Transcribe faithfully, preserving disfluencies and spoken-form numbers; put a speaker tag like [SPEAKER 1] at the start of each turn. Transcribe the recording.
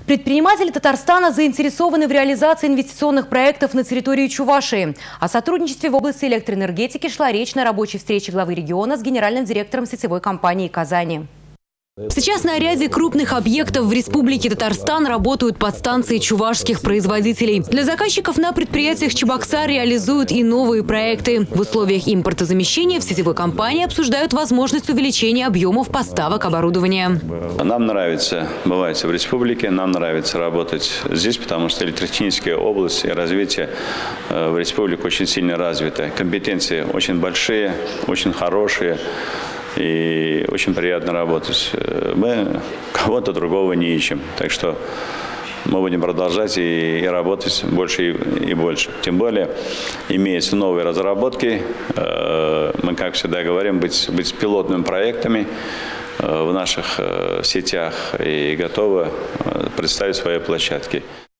[SPEAKER 1] Предприниматели Татарстана заинтересованы в реализации инвестиционных проектов на территории Чувашии. О сотрудничестве в области электроэнергетики шла речь на рабочей встрече главы региона с генеральным директором сетевой компании «Казани». Сейчас на ряде крупных объектов в Республике Татарстан работают подстанции чувашских производителей. Для заказчиков на предприятиях Чебоксар реализуют и новые проекты. В условиях импортозамещения в сетевой компании обсуждают возможность увеличения объемов поставок оборудования.
[SPEAKER 2] Нам нравится бывать в республике, нам нравится работать здесь, потому что электротехническая область и развитие в республике очень сильно развита. Компетенции очень большие, очень хорошие. И очень приятно работать. Мы кого-то другого не ищем. Так что мы будем продолжать и, и работать больше и, и больше. Тем более, имеются новые разработки. Мы, как всегда говорим, быть, быть пилотными проектами в наших сетях и готовы представить свои площадки.